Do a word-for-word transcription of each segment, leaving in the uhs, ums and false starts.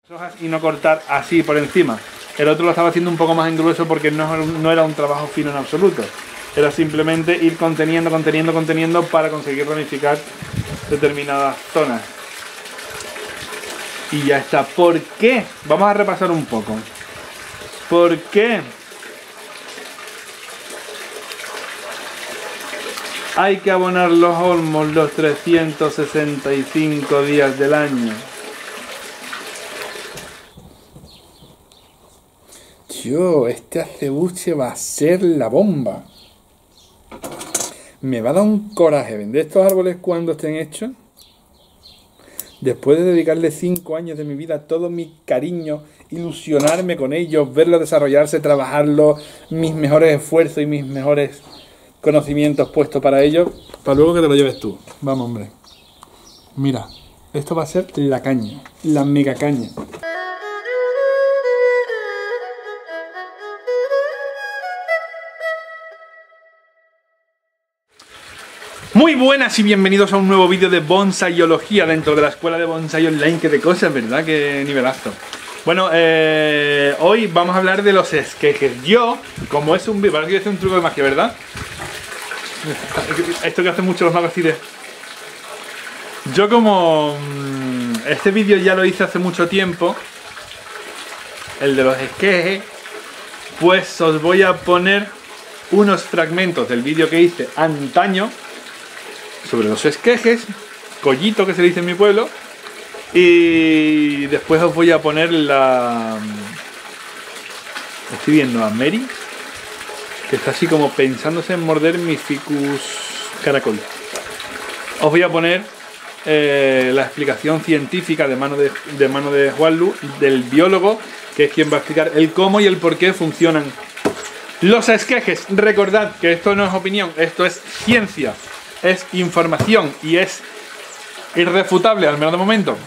hojas y no cortar así por encima. El otro lo estaba haciendo un poco más en grueso porque no, no era un trabajo fino en absoluto. Era simplemente ir conteniendo, conteniendo, conteniendo para conseguir ramificar determinadas zonas. Y ya está. ¿Por qué? Vamos a repasar un poco. ¿Por qué hay que abonar los olmos los trescientos sesenta y cinco días del año? Tío, este acebuche va a ser la bomba. Me va a dar un coraje vender estos árboles cuando estén hechos. Después de dedicarle cinco años de mi vida, todo mi cariño, ilusionarme con ellos, verlos desarrollarse, trabajarlos, mis mejores esfuerzos y mis mejores conocimientos puestos para ellos, para luego que te lo lleves tú. Vamos, hombre. Mira, esto va a ser la caña, la mega caña. Muy buenas y bienvenidos a un nuevo vídeo de bonsaiología dentro de la escuela de bonsai online. Que de cosas, ¿verdad? Qué nivelazo. Bueno, eh, hoy vamos a hablar de los esquejes. Yo, como es un vídeo, parece que es un truco de magia, ¿verdad? Esto que hacen mucho los magos así de... Yo como... Este vídeo ya lo hice hace mucho tiempo, el de los esquejes, pues os voy a poner unos fragmentos del vídeo que hice antaño sobre los esquejes, collito que se dice en mi pueblo, y después os voy a poner la... Estoy viendo a Mary, que está así como pensándose en morder mi ficus caracol. Os voy a poner eh, la explicación científica de mano de, de mano de Juanlu, del biólogo, que es quien va a explicar el cómo y el por qué funcionan los esquejes. Recordad que esto no es opinión, esto es ciencia. Es información y es irrefutable, al menos de momento.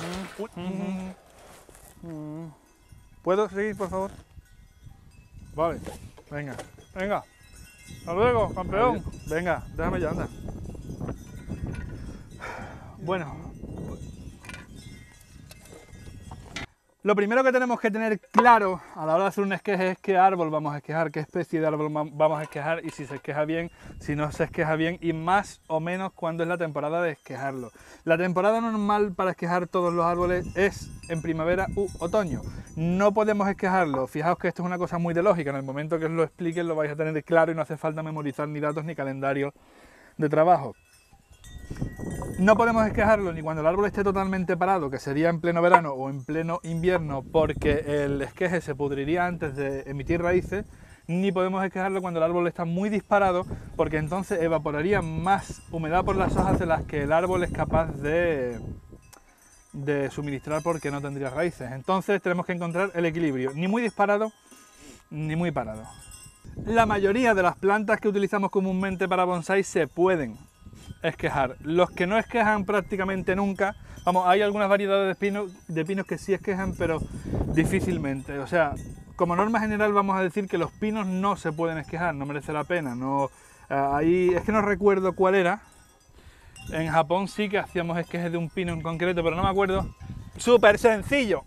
¿Puedo seguir, por favor? Vale, venga, venga. Hasta luego, campeón. Venga, déjame ya, anda. Bueno. Lo primero que tenemos que tener claro a la hora de hacer un esqueje es qué árbol vamos a esquejar, qué especie de árbol vamos a esquejar y si se esqueja bien, si no se esqueja bien y más o menos cuándo es la temporada de esquejarlo. La temporada normal para esquejar todos los árboles es en primavera u otoño. No podemos esquejarlo. Fijaos que esto es una cosa muy de lógica. En el momento que os lo explique lo vais a tener claro y no hace falta memorizar ni datos ni calendario de trabajo. No podemos esquejarlo ni cuando el árbol esté totalmente parado, que sería en pleno verano o en pleno invierno, porque el esqueje se pudriría antes de emitir raíces, ni podemos esquejarlo cuando el árbol está muy disparado, porque entonces evaporaría más humedad por las hojas de las que el árbol es capaz de, de suministrar porque no tendría raíces. Entonces tenemos que encontrar el equilibrio, ni muy disparado ni muy parado. La mayoría de las plantas que utilizamos comúnmente para bonsai se pueden esquejar. Los que no esquejan prácticamente nunca, vamos, hay algunas variedades de pinos, de pinos que sí esquejan, pero difícilmente. O sea, como norma general vamos a decir que los pinos no se pueden esquejar, no merece la pena. No, eh, ahí es que no recuerdo cuál era. En Japón sí que hacíamos esquejes de un pino en concreto, pero no me acuerdo. Súper sencillo.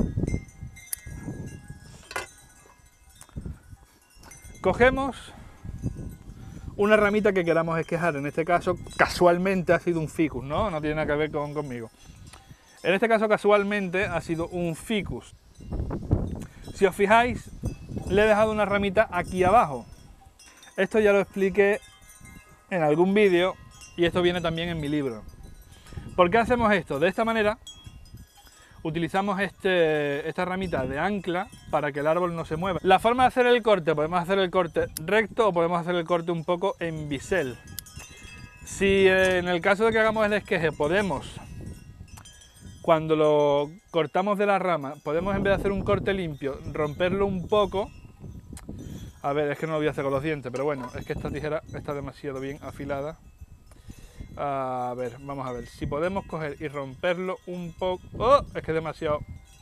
Cogemos una ramita que queramos esquejar, en este caso casualmente ha sido un ficus, ¿no? No tiene nada que ver con, conmigo. En este caso casualmente ha sido un ficus. Si os fijáis, le he dejado una ramita aquí abajo. Esto ya lo expliqué en algún vídeo y esto viene también en mi libro. ¿Por qué hacemos esto? De esta manera utilizamos este, esta ramita de ancla para que el árbol no se mueva. La forma de hacer el corte, podemos hacer el corte recto o podemos hacer el corte un poco en bisel. Si en el caso de que hagamos el esqueje podemos, cuando lo cortamos de la rama, podemos en vez de hacer un corte limpio, romperlo un poco. A ver, es que no lo voy a hacer con los dientes, pero bueno, es que esta tijera está demasiado bien afilada. A ver, vamos a ver, si podemos coger y romperlo un poco... ¡Oh! Es que es demasiado...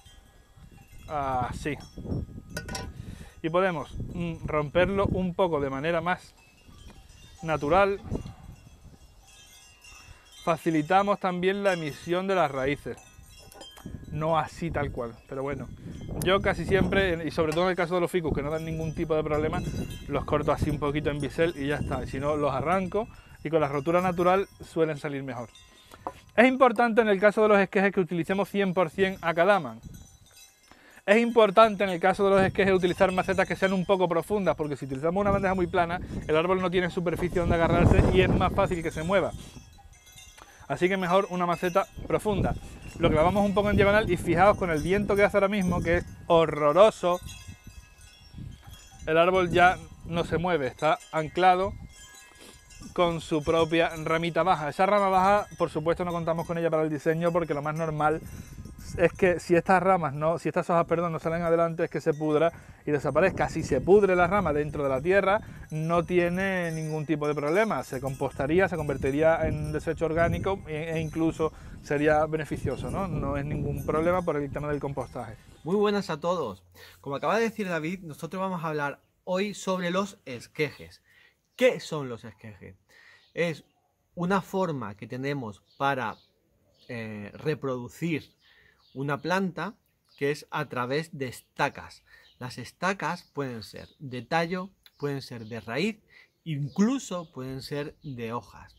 Así. Y podemos mm, romperlo un poco de manera más natural. Facilitamos también la emisión de las raíces. no así tal cual. Pero bueno, yo casi siempre, y sobre todo en el caso de los ficus que no dan ningún tipo de problema, los corto así un poquito en bisel y ya está. Y si no, los arranco y con la rotura natural suelen salir mejor. Es importante en el caso de los esquejes que utilicemos cien por cien Acadaman. Es importante en el caso de los esquejes utilizar macetas que sean un poco profundas, porque si utilizamos una bandeja muy plana, el árbol no tiene superficie donde agarrarse y es más fácil que se mueva. Así que mejor una maceta profunda. Lo clavamos un poco en diagonal y fijaos con el viento que hace ahora mismo, que es horroroso, el árbol ya no se mueve, está anclado con su propia ramita baja. Esa rama baja, por supuesto, no contamos con ella para el diseño, porque lo más normal es que si estas ramas, no, si estas hojas, perdón, no salen adelante, es que se pudra y desaparezca. Si se pudre la rama dentro de la tierra, no tiene ningún tipo de problema. Se compostaría, se convertiría en desecho orgánico e incluso sería beneficioso, ¿no? No es ningún problema por el tema del compostaje. Muy buenas a todos. Como acaba de decir David, nosotros vamos a hablar hoy sobre los esquejes. ¿Qué son los esquejes? Es una forma que tenemos para eh, reproducir una planta, que es a través de estacas. Las estacas pueden ser de tallo, pueden ser de raíz, incluso pueden ser de hojas.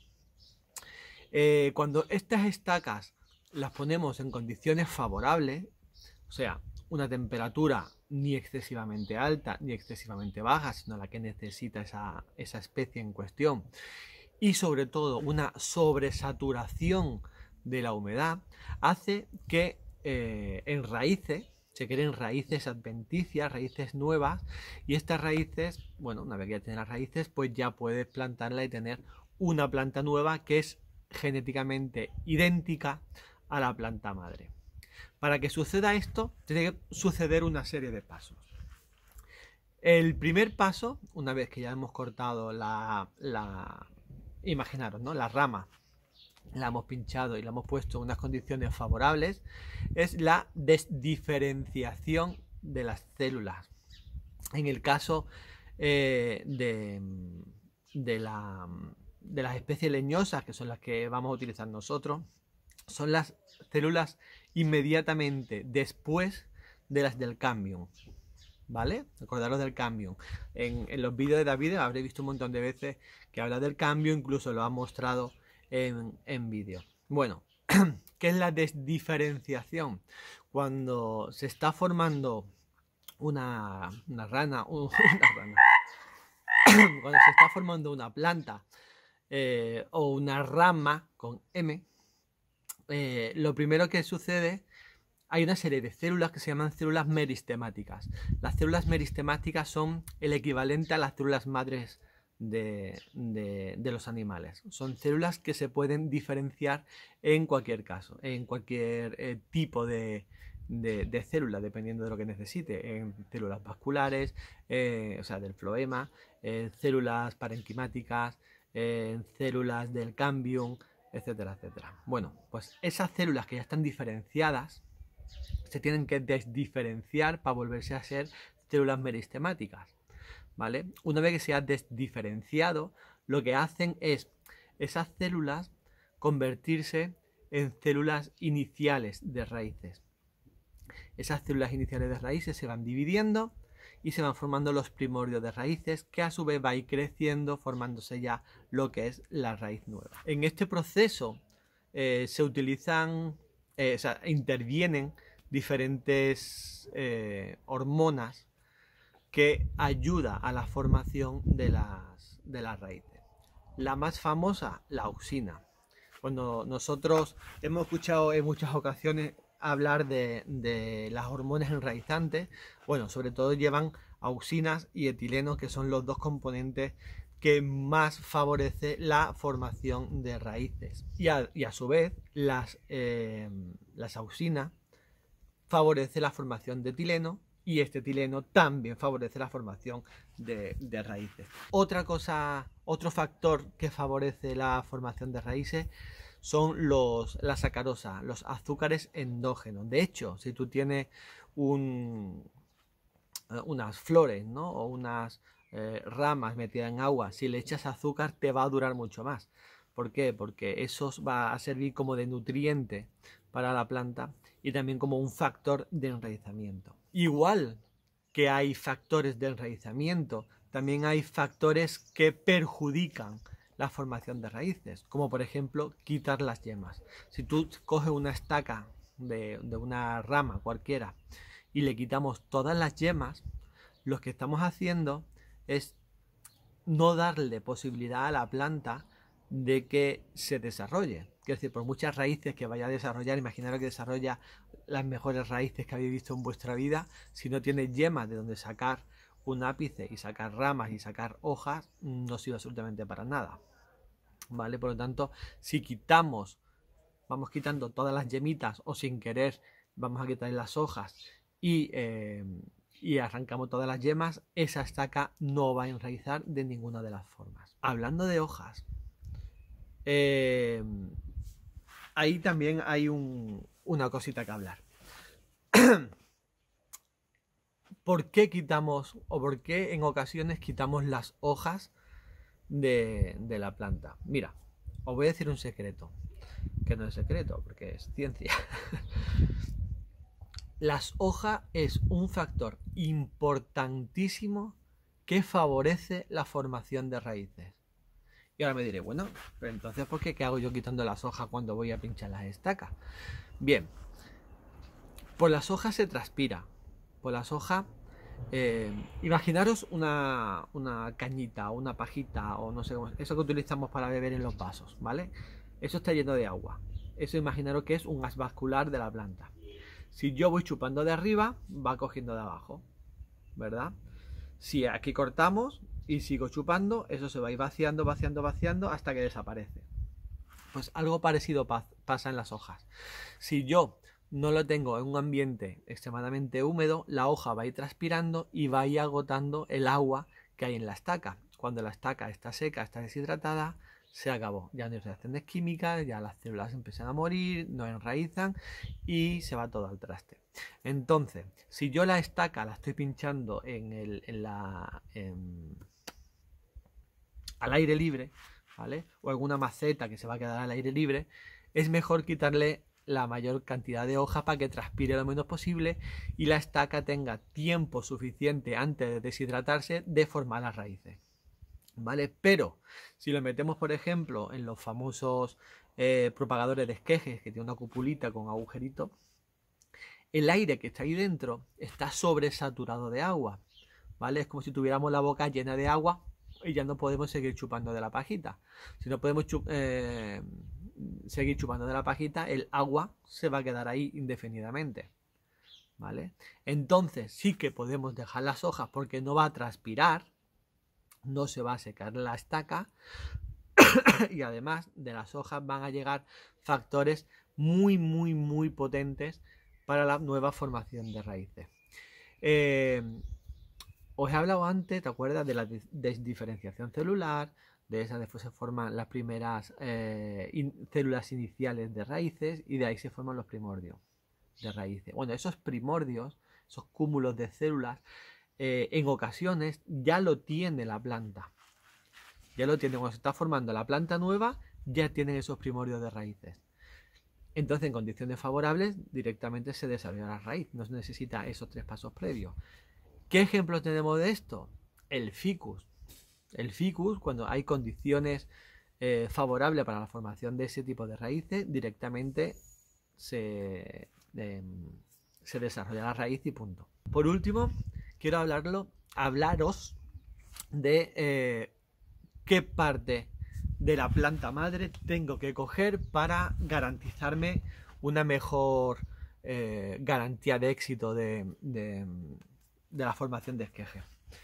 Eh, cuando estas estacas las ponemos en condiciones favorables, o sea, una temperatura ni excesivamente alta ni excesivamente baja, sino la que necesita esa, esa especie en cuestión, y sobre todo una sobresaturación de la humedad, hace que eh, enraíce, se creen raíces adventicias, raíces nuevas, y estas raíces, bueno, una vez que ya tienes las raíces, pues ya puedes plantarla y tener una planta nueva que es genéticamente idéntica a la planta madre. Para que suceda esto, tiene que suceder una serie de pasos. El primer paso, una vez que ya hemos cortado la, la imaginaros, ¿no?, la rama, la hemos pinchado y la hemos puesto en unas condiciones favorables, es la desdiferenciación de las células. En el caso eh, de, de, la, de las especies leñosas, que son las que vamos a utilizar nosotros, son las células inmediatamente después de las del cambium, ¿vale? Acordaros del cambium. En, en los vídeos de David habréis visto un montón de veces que habla del cambium, incluso lo ha mostrado en, en vídeo. Bueno, ¿qué es la desdiferenciación? Cuando se está formando una, una rana, una rana cuando se está formando una planta eh, o una rama con M, Eh, lo primero que sucede, hay una serie de células que se llaman células meristemáticas. Las células meristemáticas son el equivalente a las células madres de, de, de los animales. Son células que se pueden diferenciar en cualquier caso, en cualquier eh, tipo de, de, de célula, dependiendo de lo que necesite. En células vasculares, eh, o sea, del floema, en células parenquimáticas, en células del cambium, etcétera, etcétera. Bueno, pues esas células que ya están diferenciadas se tienen que desdiferenciar para volverse a ser células meristemáticas, ¿vale? Una vez que se ha desdiferenciado, lo que hacen es esas células convertirse en células iniciales de raíces. Esas células iniciales de raíces se van dividiendo y se van formando los primordios de raíces, que a su vez va a ir creciendo, formándose ya lo que es la raíz nueva. En este proceso eh, se utilizan, eh, o sea, intervienen diferentes eh, hormonas que ayudan a la formación de las, de las raíces. La más famosa, la auxina. Cuando nosotros hemos escuchado en muchas ocasiones hablar de, de las hormonas enraizantes, bueno, sobre todo llevan auxinas y etileno, que son los dos componentes que más favorece la formación de raíces. Y a, y a su vez, las, eh, las auxinas favorece la formación de etileno, y este etileno también favorece la formación de, de raíces. Otra cosa, otro factor que favorece la formación de raíces son los, la sacarosa, los azúcares endógenos. De hecho, si tú tienes un, unas flores, ¿no?, o unas eh, ramas metidas en agua, si le echas azúcar te va a durar mucho más, ¿Por qué? Porque eso va a servir como de nutriente para la planta y también como un factor de enraizamiento. Igual que hay factores de enraizamiento, también hay factores que perjudican la formación de raíces, como por ejemplo quitar las yemas. Si tú coges una estaca de, de una rama cualquiera y le quitamos todas las yemas, lo que estamos haciendo es no darle posibilidad a la planta de que se desarrolle. Quiero decir, por muchas raíces que vaya a desarrollar, imaginaros que desarrolla las mejores raíces que habéis visto en vuestra vida, si no tiene yemas de donde sacar un ápice y sacar ramas y sacar hojas, no sirve absolutamente para nada. ¿Vale? Por lo tanto, si quitamos, vamos quitando todas las yemitas o sin querer vamos a quitar las hojas y, eh, y arrancamos todas las yemas, esa estaca no va a enraizar de ninguna de las formas. Hablando de hojas, eh, ahí también hay un, una cosita que hablar. ¿Por qué quitamos o por qué en ocasiones quitamos las hojas de, de la planta? Mira, os voy a decir un secreto, que no es secreto porque es ciencia. Las hojas es un factor importantísimo que favorece la formación de raíces. Y ahora me diré, bueno, pero entonces ¿por qué? ¿Qué hago yo quitando las hojas cuando voy a pinchar las estacas? Bien, por las hojas se transpira. Por las hojas, eh, imaginaros una, una cañita o una pajita o no sé cómo, eso que utilizamos para beber en los vasos, ¿vale? Eso está lleno de agua. Eso imaginaros que es un gas vascular de la planta. Si yo voy chupando de arriba, va cogiendo de abajo, ¿verdad? Si aquí cortamos y sigo chupando, eso se va a ir vaciando, vaciando, vaciando hasta que desaparece. Pues algo parecido pasa en las hojas. Si yo no lo tengo en un ambiente extremadamente húmedo, la hoja va a ir transpirando y va a ir agotando el agua que hay en la estaca. Cuando la estaca está seca, está deshidratada, se acabó. Ya no hay reacciones químicas, ya las células empiezan a morir, no enraizan y se va todo al traste. Entonces, si yo la estaca la estoy pinchando en el, en la, en, al aire libre, ¿vale? O alguna maceta que se va a quedar al aire libre, es mejor quitarle la mayor cantidad de hoja para que transpire lo menos posible y la estaca tenga tiempo suficiente antes de deshidratarse de formar las raíces, ¿vale? Pero si lo metemos, por ejemplo, en los famosos eh, propagadores de esquejes que tiene una cupulita con agujerito, el aire que está ahí dentro está sobresaturado de agua, ¿vale? Es como si tuviéramos la boca llena de agua y ya no podemos seguir chupando de la pajita. Si no podemos chup eh, seguir chupando de la pajita, el agua se va a quedar ahí indefinidamente, ¿vale? Entonces sí que podemos dejar las hojas porque no va a transpirar, no se va a secar la estaca y además de las hojas van a llegar factores muy, muy, muy potentes para la nueva formación de raíces. Eh, os he hablado antes, ¿te acuerdas? De la desdiferenciación celular, de esa después se forman las primeras eh, in, células iniciales de raíces y de ahí se forman los primordios de raíces. Bueno, esos primordios, esos cúmulos de células, eh, en ocasiones ya lo tiene la planta. Ya lo tiene, cuando se está formando la planta nueva, ya tienen esos primordios de raíces. Entonces, en condiciones favorables, directamente se desarrolla la raíz. No se necesita esos tres pasos previos. ¿Qué ejemplos tenemos de esto? El ficus. El ficus, cuando hay condiciones eh, favorables para la formación de ese tipo de raíces, directamente se, eh, se desarrolla la raíz y punto. Por último, quiero hablarlo, hablaros de eh, qué parte de la planta madre tengo que coger para garantizarme una mejor eh, garantía de éxito de, de, de la formación de esqueje.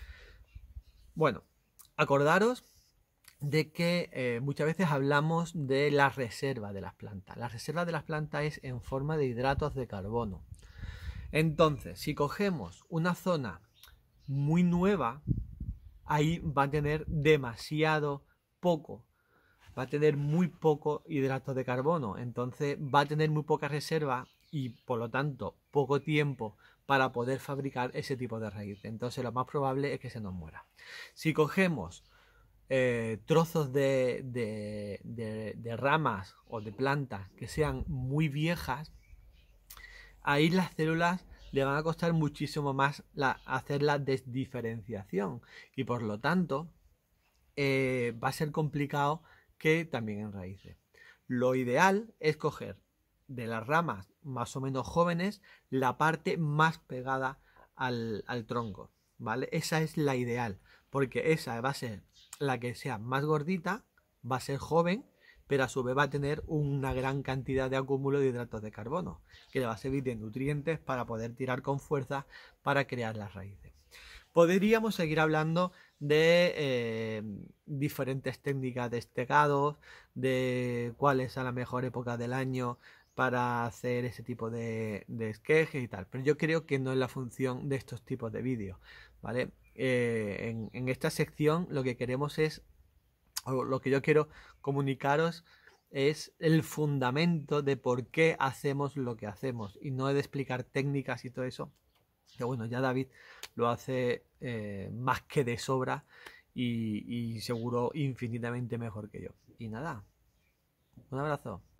Bueno, acordaros de que eh, muchas veces hablamos de la reserva de las plantas. La reserva de las plantas es en forma de hidratos de carbono. Entonces, si cogemos una zona muy nueva, ahí va a tener demasiado poco. Va a tener muy poco hidratos de carbono, entonces va a tener muy poca reserva y por lo tanto poco tiempo para poder fabricar ese tipo de raíz. Entonces lo más probable es que se nos muera. Si cogemos eh, trozos de, de, de, de ramas o de plantas que sean muy viejas, ahí las células le van a costar muchísimo más la, hacer la desdiferenciación y por lo tanto eh, va a ser complicado que también en raíces. Lo ideal es coger de las ramas más o menos jóvenes la parte más pegada al, al tronco, ¿vale? Esa es la ideal, porque esa va a ser la que sea más gordita, va a ser joven, pero a su vez va a tener una gran cantidad de acúmulo de hidratos de carbono, que le va a servir de nutrientes para poder tirar con fuerza para crear las raíces. Podríamos seguir hablando de eh, diferentes técnicas de estegados, de cuál es la mejor época del año para hacer ese tipo de, de esquejes y tal, pero yo creo que no es la función de estos tipos de vídeos, ¿vale? Eh, en, en esta sección lo que queremos es, o lo que yo quiero comunicaros es el fundamento de por qué hacemos lo que hacemos y no he de explicar técnicas y todo eso, que bueno, ya David lo hace eh, más que de sobra y, y seguro infinitamente mejor que yo. Y nada, un abrazo.